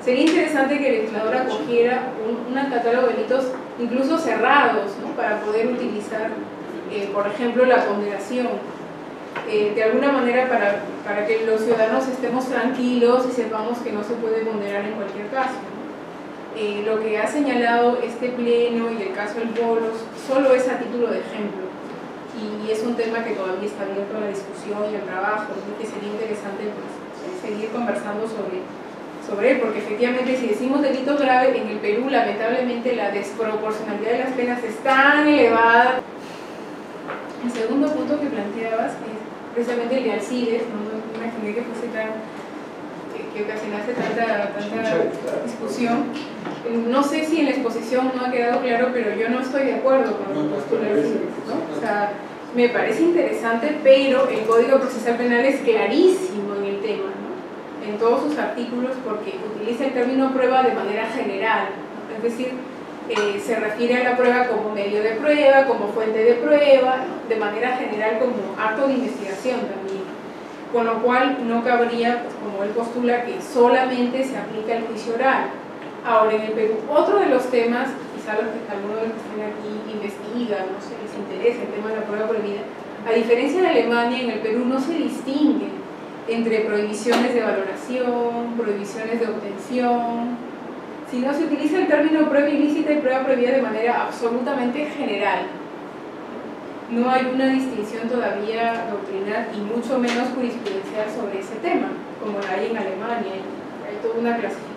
sería interesante que el legislador acogiera un catálogo de delitos incluso cerrados, ¿no? Para poder utilizar, por ejemplo, la ponderación. De alguna manera para que los ciudadanos estemos tranquilos y sepamos que no se puede ponderar en cualquier caso, ¿no? Lo que ha señalado este pleno y el caso del Bolos solo es a título de ejemplo, y es un tema que todavía está abierto a la discusión y al trabajo, ¿no? Que sería interesante pues, seguir conversando sobre él, porque efectivamente si decimos delito grave, en el Perú lamentablemente la desproporcionalidad de las penas es tan elevada. El segundo punto que planteabas es precisamente el de Alcides, no me imaginé que fuese que ocasionase tanta discusión. No sé si en la exposición no ha quedado claro, pero yo no estoy de acuerdo con lo que postula Alcides, ¿no? O sea, me parece interesante, pero el Código Procesal Penal es clarísimo en el tema, ¿no? En todos sus artículos, porque utiliza el término prueba de manera general, ¿no? Es decir, se refiere a la prueba como medio de prueba, como fuente de prueba, ¿no? De manera general como acto de investigación también, con lo cual no cabría, pues, como él postula, que solamente se aplica el juicio oral. Ahora, en el Perú, otro de los temas, quizá algunos de los que estén aquí investigan, no sé, les interesa el tema de la prueba prohibida, a diferencia de Alemania, en el Perú no se distingue entre prohibiciones de valoración, prohibiciones de obtención, sino se utiliza el término prueba ilícita y prueba prohibida de manera absolutamente general. No hay una distinción todavía doctrinal y mucho menos jurisprudencial sobre ese tema, como la hay en Alemania. Hay toda una clasificación.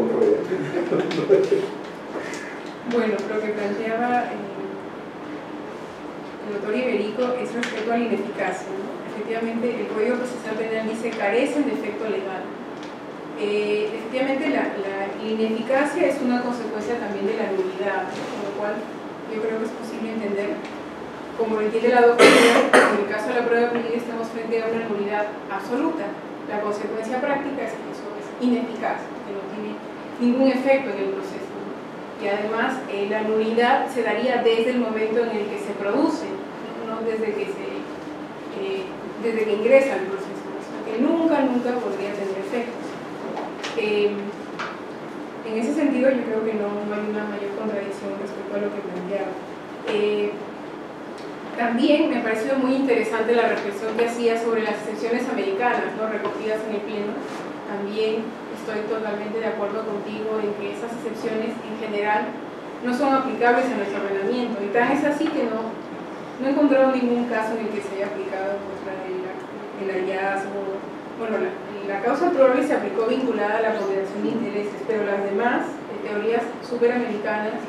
Bueno, lo que planteaba el doctor Iberico es respecto a la ineficacia, ¿no? Efectivamente, el Código Procesal Penal dice carecen de efecto legal. Efectivamente, la ineficacia es una consecuencia también de la nulidad, ¿no? Con lo cual yo creo que es posible entender, como lo entiende la doctrina, en el caso de la prueba prohibida estamos frente a una nulidad absoluta. La consecuencia práctica es que eso es ineficaz, que no tiene ningún efecto en el proceso, ¿no? Y además la nulidad se daría desde el momento en el que se produce, no desde que ingresa al proceso, o sea, que nunca podría tener efectos. En ese sentido yo creo que no hay una mayor contradicción respecto a lo que planteaba. También me pareció muy interesante la reflexión que hacía sobre las excepciones americanas, ¿no? Recogidas en el pleno. También estoy totalmente de acuerdo contigo en que esas excepciones en general no son aplicables a nuestro ordenamiento, y tan es así que no he encontrado ningún caso en el que se haya aplicado pues, el hallazgo. Bueno, la causa probable se aplicó vinculada a la ponderación de intereses, pero las demás teorías superamericanas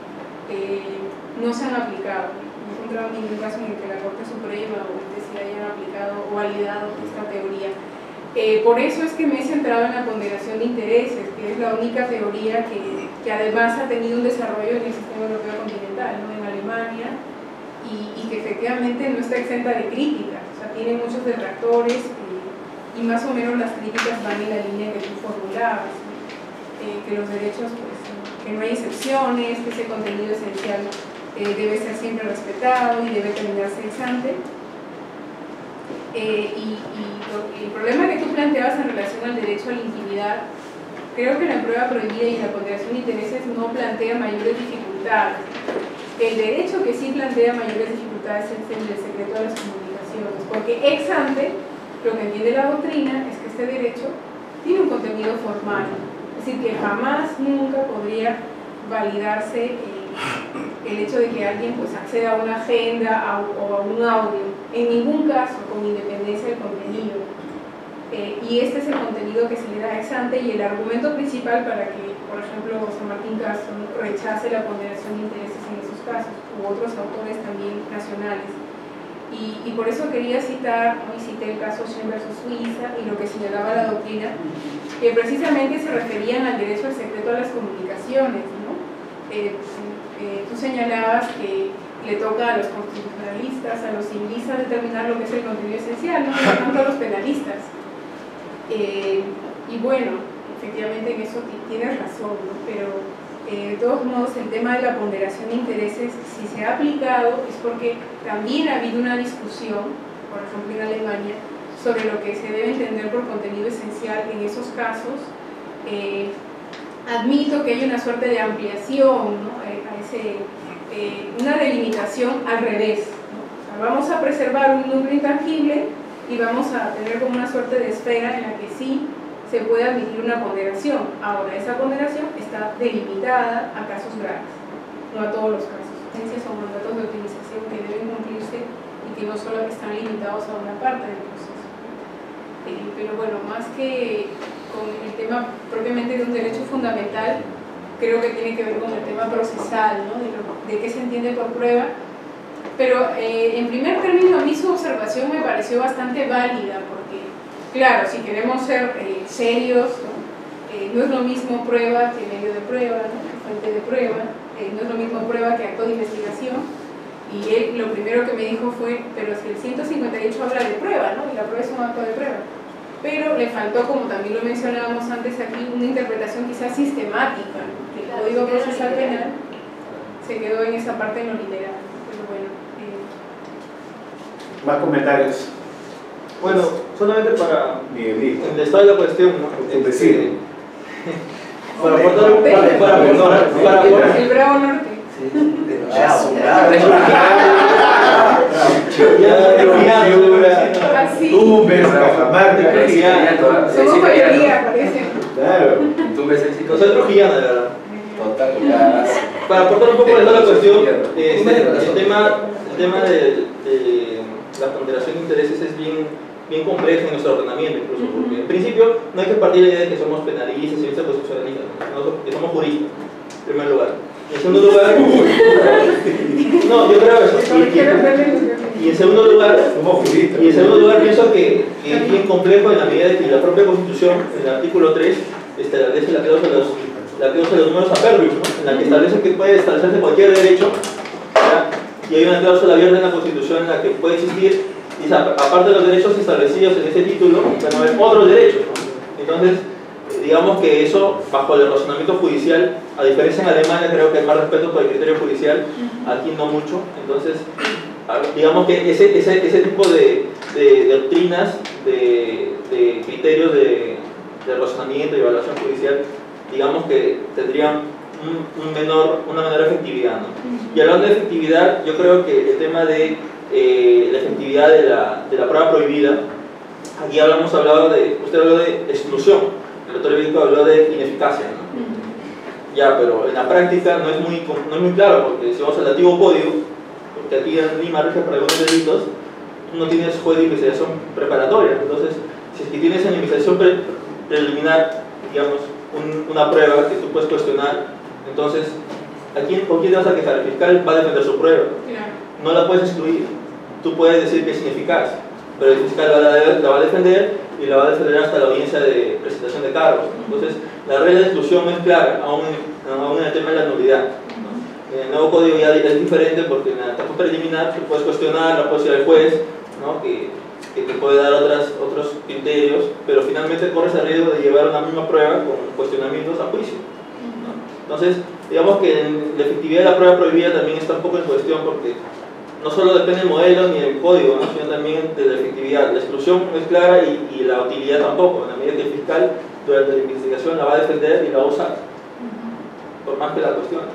no se han aplicado. No he encontrado ningún caso en el que la Corte Suprema o el TC hayan aplicado o validado esta teoría. Por eso es que me he centrado en la ponderación de intereses, que es la única teoría que además ha tenido un desarrollo en el sistema europeo continental, ¿no? En Alemania, y que efectivamente no está exenta de críticas, o sea, tiene muchos detractores, y más o menos las críticas van en la línea que tú formulabas, ¿no? Que los derechos, pues, que no hay excepciones, que ese contenido esencial debe ser siempre respetado y debe terminarse ex ante. Y el problema que tú planteabas en relación al derecho a la intimidad, creo que la prueba prohibida y la ponderación de intereses no plantea mayores dificultades. El derecho que sí plantea mayores dificultades es el del secreto de las comunicaciones, porque ex ante, lo que entiende la doctrina es que este derecho tiene un contenido formal, es decir, que jamás, nunca podría validarse el hecho de que alguien pues, acceda a una agenda o a un audio, en ningún caso, con independencia del contenido. Y este es el contenido que se le da ex ante, y el argumento principal para que, por ejemplo, San Martín Castro rechace la ponderación de intereses en esos casos, u otros autores también nacionales. Y por eso quería citar, ¿no? Y cité el caso Shen versus Suiza y lo que señalaba la doctrina, que precisamente se referían al derecho al secreto a las comunicaciones, ¿no? Tú señalabas que le toca a los constitucionalistas, a los civilistas determinar lo que es el contenido esencial, no tanto a los penalistas. Y bueno, efectivamente en eso tienes razón, ¿no? Pero de todos modos el tema de la ponderación de intereses, si se ha aplicado es porque también ha habido una discusión, por ejemplo en Alemania, sobre lo que se debe entender por contenido esencial en esos casos, admito que hay una suerte de ampliación, ¿no? Una delimitación al revés, ¿no? O sea, vamos a preservar un núcleo intangible y vamos a tener como una suerte de esfera en la que sí se puede admitir una ponderación. Ahora, esa ponderación está delimitada a casos graves, no a todos los casos. Sentencias o mandatos de utilización que deben cumplirse y que no solo están limitados a una parte del proceso. Pero bueno, más que con el tema propiamente de un derecho fundamental, creo que tiene que ver con el tema procesal, ¿no? De qué se entiende por prueba. Pero en primer término, a mí su observación me pareció bastante válida, porque, claro, si queremos ser serios, ¿no? No es lo mismo prueba que medio de prueba, ¿no? Fuente de prueba, no es lo mismo prueba que acto de investigación. Y él lo primero que me dijo fue, pero si el 158 habla de prueba, ¿no? Y la prueba es un acto de prueba. Pero le faltó, como también lo mencionábamos antes aquí, una interpretación quizás sistemática, ¿no? Que el Código Procesal Penal se quedó en esa parte no literal. Pero bueno. Más comentarios. Bueno, solamente para Miguelito. contestar la cuestión, ¿no? Un vecino. Para aportar El Bravo Norte. Así. Tumbes, Cajamarca. Somos mayoría, parece. Claro. nosotros trujillana, de verdad. Total. Para aportar un poco de toda la cuestión, el tema de la ponderación de intereses es bien complejo en nuestro ordenamiento, incluso, porque en principio no hay que partir de la idea de que somos penalistas y constitucionalistas, que somos juristas, en primer lugar. Y en segundo lugar, no, yo creo eso. Y en segundo lugar, pienso que es bien complejo en la medida de que la propia Constitución, en el artículo 3, establece la cláusula de los números apérreos, ¿no? En la que establece que puede establecerse cualquier derecho, ¿ya? Y hay una cláusula abierta en la Constitución en la que puede existir, y aparte de los derechos establecidos en ese título, van a haber otros derechos, ¿no? Entonces, digamos que eso, bajo el razonamiento judicial, a diferencia en Alemania, creo que hay más respeto por el criterio judicial, aquí no mucho. Entonces, digamos que ese tipo de doctrinas, de criterios de razonamiento y evaluación judicial, digamos que tendrían una menor efectividad, ¿no? Y hablando de efectividad, yo creo que el tema de la efectividad de la prueba prohibida, aquí usted habló de exclusión, el doctor Víctor habló de ineficacia, ¿no? Ya, pero en la práctica no es muy claro, porque si vamos al antiguo código, porque aquí en Lima rige para algunos delitos, tú no tienes juez de investigación preparatoria. Entonces, si es que tienes en la investigación preliminar, digamos, una prueba que tú puedes cuestionar, entonces, ¿con quién te vas a quejar? El fiscal va a defender su prueba. Claro. No la puedes excluir. Tú puedes decir que es ineficaz, pero el fiscal la va a defender y la va a defender hasta la audiencia de presentación de cargos, ¿no? Entonces, la regla de exclusión no es clara, aún en el tema de la nulidad, ¿no? En el nuevo código ya es diferente, porque en la etapa preliminar tú puedes cuestionar, la puedes ir al juez, ¿no? que te puede dar otros criterios, pero finalmente corres el riesgo de llevar una misma prueba con cuestionamientos a juicio, ¿no? Entonces, digamos que la efectividad de la prueba prohibida también está un poco en cuestión, porque no solo depende del modelo ni del código, ¿no? Sino también de la efectividad. La exclusión no es clara y la utilidad tampoco, en la medida que el fiscal durante la investigación la va a defender y la va a usar, por más que la cuestione.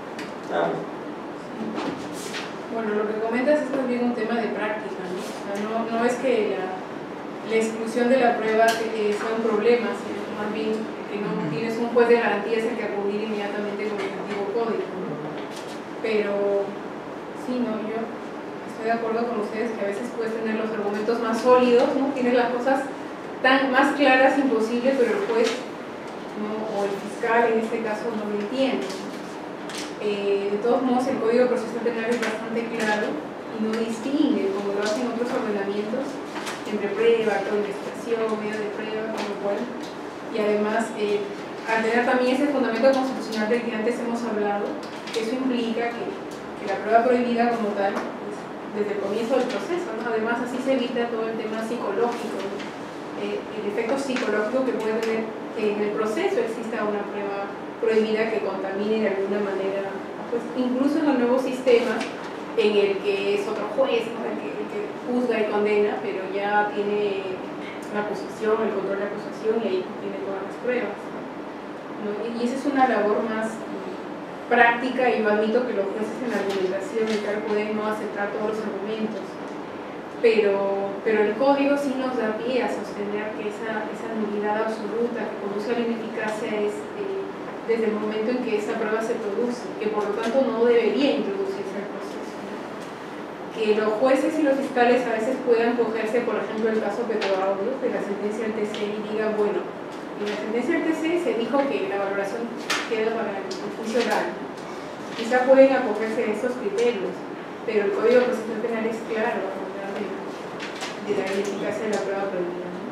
Bueno, lo que comentas es también un tema de práctica, ¿no? O sea, no es que la exclusión de la prueba sea un problema, sino más bien que no tienes un juez de garantías en que acudir inmediatamente con el antiguo código, ¿no? Pero sí, no, yo estoy de acuerdo con ustedes que a veces puedes tener los argumentos más sólidos, ¿no? Tienes las cosas más claras imposible, pero el juez, ¿no? O el fiscal en este caso no lo entiende. De todos modos, el Código Procesal Penal es bastante claro y no distingue, como lo hacen otros ordenamientos, entre prueba, acto de investigación, medio de prueba, con lo cual, y además, al tener también ese fundamento constitucional del que antes hemos hablado, eso implica que la prueba prohibida como tal, pues, desde el comienzo del proceso, ¿no? Además, así se evita todo el tema psicológico, ¿no? El efecto psicológico que puede tener que en el proceso exista una prueba prohibida que contamine de alguna manera, pues incluso en el nuevo sistema en el que es otro juez, ¿no? el que juzga y condena, pero ya tiene la acusación, el control de acusación, y ahí tiene todas las pruebas. ¿no? Y esa es una labor más práctica, y yo admito que los jueces en la argumentación y tal pueden no aceptar todos los argumentos, pero el código sí nos da pie a sostener que esa nulidad absoluta que conduce a la ineficacia es desde el momento en que esa prueba se produce, que por lo tanto no debería introducirse al proceso, ¿no? Que los jueces y los fiscales a veces puedan cogerse, por ejemplo, el caso Petroaudio, de la sentencia del TC, y digan, bueno, en la sentencia del TC se dijo que la valoración queda para el juicio oral. Quizá pueden acogerse a esos criterios, pero el Código Procesal Penal es claro a hablar de la ineficacia de la prueba prohibida, ¿no?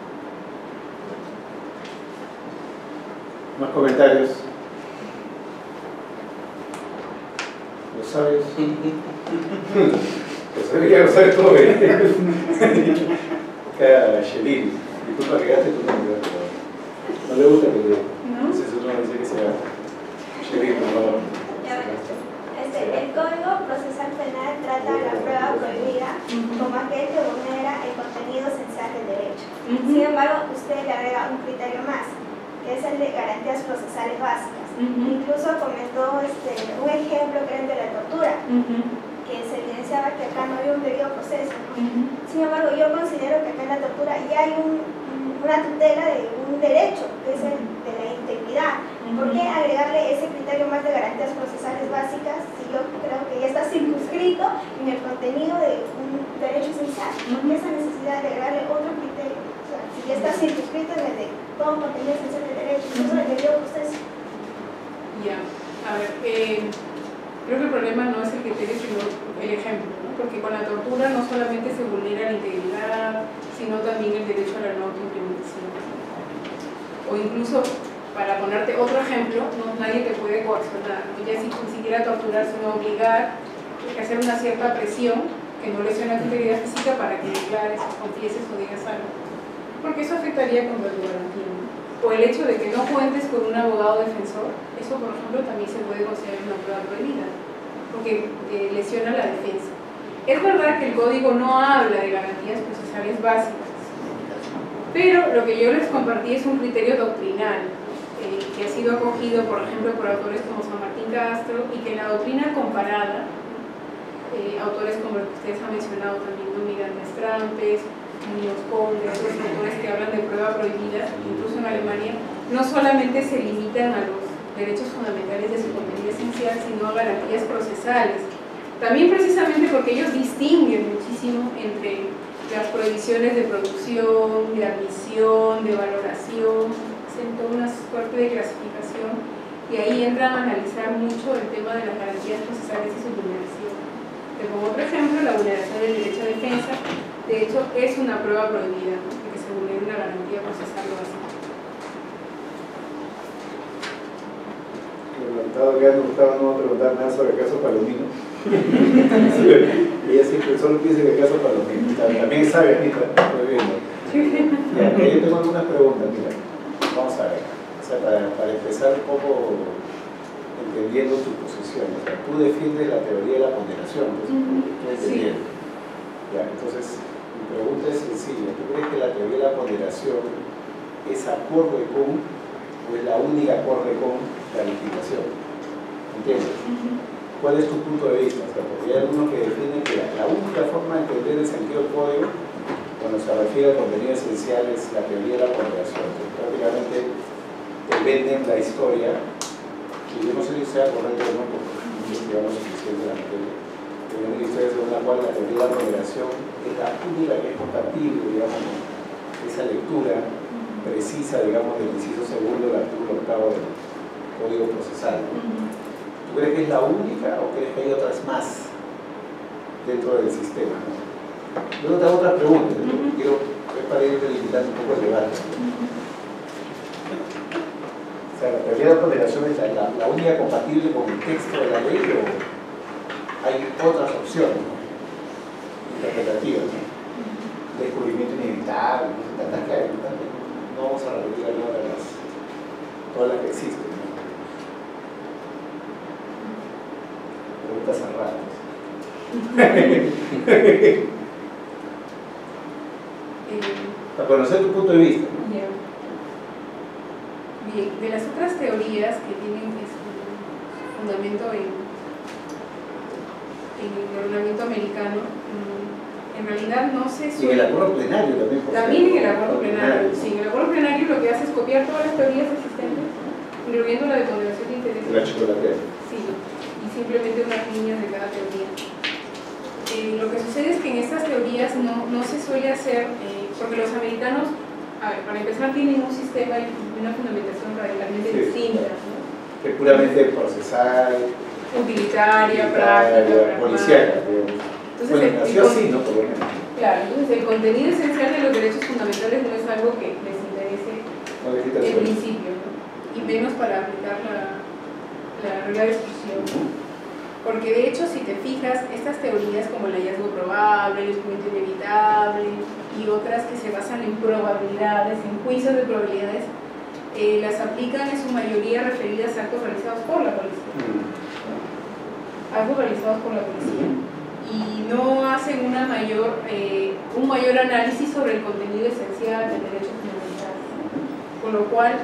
Más comentarios. Los sabios. Pues ya lo sabe todo. Shelly, disculpa que gaste tu nombre. No le gusta que le. ¿No? Entonces uno dice que sea Shelly, por favor. El Código Procesal Penal trata la prueba prohibida como aquel que vulnera el contenido esencial del derecho. Sin embargo, usted le agrega un criterio más, que es el de garantías procesales básicas. Incluso comentó un ejemplo que era el de la tortura, que se evidenciaba que acá no había un debido proceso, ¿no? Sin embargo, yo considero que acá en la tortura ya hay una tutela de un derecho, que es el de la integridad. ¿Por qué agregarle ese criterio más de garantías procesales básicas si yo creo que ya está circunscrito en el contenido de un derecho esencial? ¿Por qué esa necesidad de agregarle otro criterio? O sea, si ya está circunscrito en el de todo contenido esencial del derecho, incluso en el debido proceso. Ya, a ver, creo que el problema no es el criterio, sino el ejemplo, ¿no? Porque con la tortura no solamente se vulnera la integridad, sino también el derecho a la no autoincriminación. O incluso, para ponerte otro ejemplo, nadie te puede coaccionar, ¿no? Ya si ni siquiera torturar, sino obligar, hay que hacer una cierta presión que no lesiona tu integridad física para que declares o confieses o digas algo. Porque eso afectaría contra tu garantía, ¿no? O el hecho de que no cuentes con un abogado defensor, eso por ejemplo también se puede considerar una prueba prohibida, porque lesiona la defensa. Es verdad que el código no habla de garantías procesales básicas, pero lo que yo les compartí es un criterio doctrinal, que ha sido acogido por ejemplo por autores como San Martín Castro, y que en la doctrina comparada, autores como los que ustedes han mencionado también, ¿no? Miranda Strampes, Muñoz Conde, otros autores que hablan de prueba prohibida, incluso en Alemania, no solamente se limitan a los derechos fundamentales de su contenido esencial, sino a garantías procesales. También precisamente porque ellos distinguen muchísimo entre las prohibiciones de producción, de admisión, de valoración, hacen toda una suerte de clasificación, y ahí entran a analizar mucho el tema de las garantías procesales y su vulneración. Te pongo otro ejemplo, la vulneración del derecho a defensa. De hecho, es una prueba prohibida, ¿no? De que se vulnere una garantía procesal básica. Dado que a Gustavo no va a preguntar nada sobre el caso Palomino. Ella siempre solo piensa que el caso Palomino. También sabe, Anita, estoy viendo. Ya, yo tengo algunas preguntas, mira. Vamos a ver. O sea, para empezar un poco entendiendo tu posición. O sea, tú defiendes la teoría de la ponderación, Sí. Ya, entonces, mi pregunta es sencilla. ¿Tú crees que la teoría de la ponderación es acorde con, o es la única acorde con la legislación? ¿Entiendes? ¿Cuál es tu punto de vista? O sea, porque hay algunos que defienden que la única forma de entender el sentido del código cuando se refiere al contenido esencial es la teoría de la ponderación. Entonces, prácticamente te venden la historia, y yo no sé si sea correcto o no, porque no investigamos suficiente la materia, te venden la historia según la cual la teoría de la ponderación es la única que es compatible, digamos, esa lectura precisa, digamos, del inciso segundo del artículo 8 del Código Procesal. ¿Tú crees que es la única o crees que hay otras más dentro del sistema? Yo te hago otras preguntas, quiero para ir delimitando un poco el debate. O sea, la teoría de la ponderación es la única compatible con el texto de la ley, o hay otras opciones, ¿no? Interpretativas, ¿no? Descubrimiento inevitable, tantas que hay, no vamos a repetir algunas de todas las que existen, ¿no? Preguntas cerradas. Para conocer tu punto de vista, ¿no? Yeah. Bien, de las otras teorías que tienen fundamento en el ordenamiento americano, en realidad no se Y en suele... el acuerdo plenario también. También en el acuerdo plenario. Sí, en el acuerdo plenario lo que hace es copiar todas las teorías existentes, incluyendo la de ponderación de intereses. La chocolatea. Sí, y simplemente unas líneas de cada teoría. Lo que sucede es que en estas teorías no se suele hacer, porque los americanos, a ver, para empezar, tienen un sistema y una fundamentación radicalmente distinta, ¿no? Que puramente procesal, utilitaria, práctica, policial. Entonces, Bueno, nació así, ¿no? Por lo menos. Claro, entonces el contenido esencial de los derechos fundamentales no es algo que les interese No le quita el en sueño. principio, ¿no? Y menos para aplicar la regla de exclusión. Porque de hecho, si te fijas, estas teorías como el hallazgo probable, el descubrimiento inevitable y otras que se basan en probabilidades, en juicios de probabilidades, las aplican en su mayoría referidas a actos realizados por la policía. Actos realizados por la policía. Y no hacen un mayor análisis sobre el contenido esencial del derecho fundamental. Con lo cual,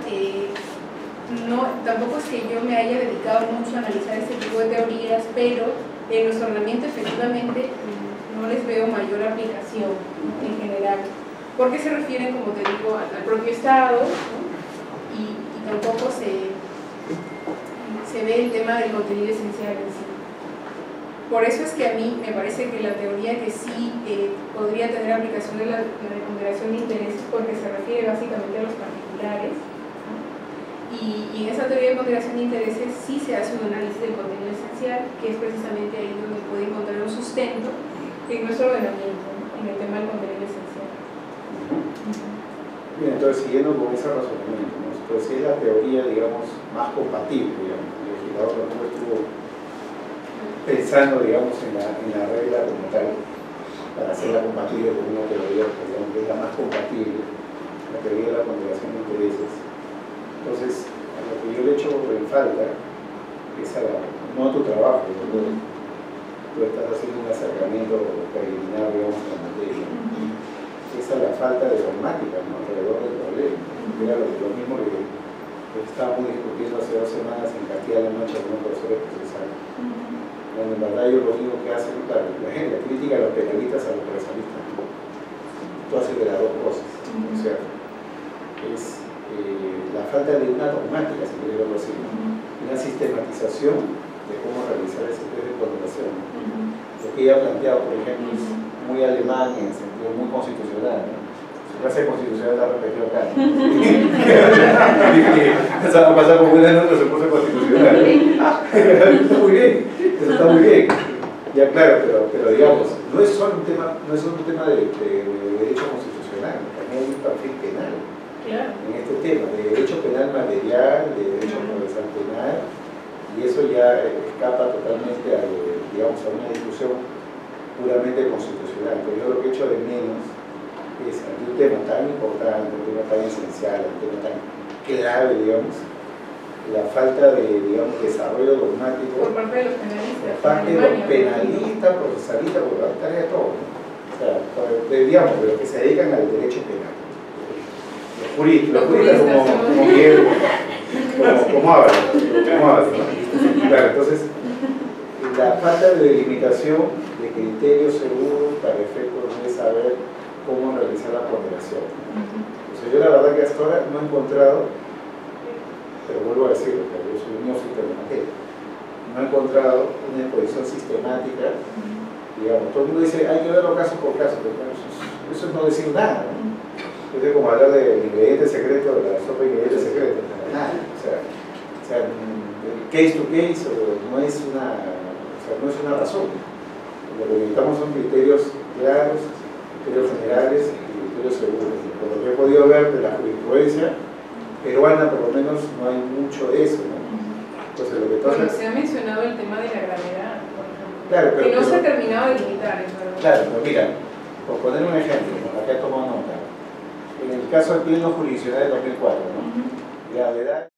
tampoco es que yo me haya dedicado mucho a analizar este tipo de teorías, pero en nuestro ordenamiento efectivamente no les veo mayor aplicación, ¿no? En general, porque se refieren, como te digo, al propio Estado, ¿no? y tampoco se ve el tema del contenido esencial en sí. Por eso es que a mí me parece que la teoría que sí podría tener aplicación es la de ponderación de intereses, porque se refiere básicamente a los particulares, ¿no? Y en esa teoría de ponderación de intereses sí se hace un análisis del contenido esencial, que es precisamente ahí donde puede encontrar un sustento en nuestro ordenamiento, ¿no? En el tema del contenido esencial. Bien, entonces siguiendo con ese razonamiento, ¿no? Pues si es la teoría, digamos, más compatible, digamos, el legislador tampoco estuvo pensando, digamos, en la regla como tal, para hacerla compatible con una teoría, digamos, que es la más compatible, la teoría de la ponderación de intereses. Entonces, a lo que yo le echo en falta es no a tu trabajo, ¿no? Tú estás haciendo un acercamiento preliminar, digamos, a la materia. Es a la falta de dogmática, ¿no? Alrededor del problema. Era lo mismo que estábamos discutiendo hace 2 semanas en Castilla-La Mancha con un profesor procesal. Cuando en verdad ellos lo único que hacen, claro, la gente critica a los penalistas, a los procesalistas. Tú haces de las dos cosas. O sea, es la falta de una dogmática, si quieres verlo así, ¿no? Una sistematización de cómo realizar ese test de ponderación. Lo que ella ha planteado, por ejemplo, es muy alemán en el sentido muy constitucional, ¿no? Su clase constitucional la repetió acá. Eso va a pasar con buenas notas, se puso constitucional. Está muy bien, eso está muy bien. Ya claro, pero digamos, no es solo un tema de derecho constitucional, también hay un perfil penal. Claro. En este tema, de derecho penal material, de derecho procesal penal, y eso ya escapa totalmente a una discusión puramente constitucional. Pero yo lo que echo de menos es, ante un tema tan importante, un tema tan esencial, un tema tan clave, digamos, la falta de, desarrollo dogmático Por parte de los penalistas. por parte de los penalistas, procesalistas, porque va a estar de todo, ¿no? O sea, de los que se dedican al derecho penal. Los juristas como hablan, ¿no? Claro, entonces, la falta de delimitación de criterios seguros para efectos de saber cómo realizar la ponderación. O sea, yo la verdad que hasta ahora no he encontrado, pero vuelvo a decirlo, porque yo soy un neófito de la materia, no he encontrado una exposición sistemática, digamos, todo el mundo dice, hay que verlo caso por caso, pero eso es no decir nada, ¿no? Es como hablar del ingrediente secreto de la sopa de ingredientes secretos, nada, o sea, case to case no es una razón. Lo que necesitamos son criterios claros, criterios generales y criterios seguros. Por lo que he podido ver de la jurisprudencia peruana, por lo menos, no hay mucho de eso, ¿no? Entonces, lo que Bueno, se ha mencionado el tema de la gravedad, por ejemplo, claro, que no se ha terminado de limitar, es verdad. Claro, pero mira, por poner un ejemplo, con la que he tomado nota, en el caso del pleno jurisdiccional de 2004, ¿no? Gravedad.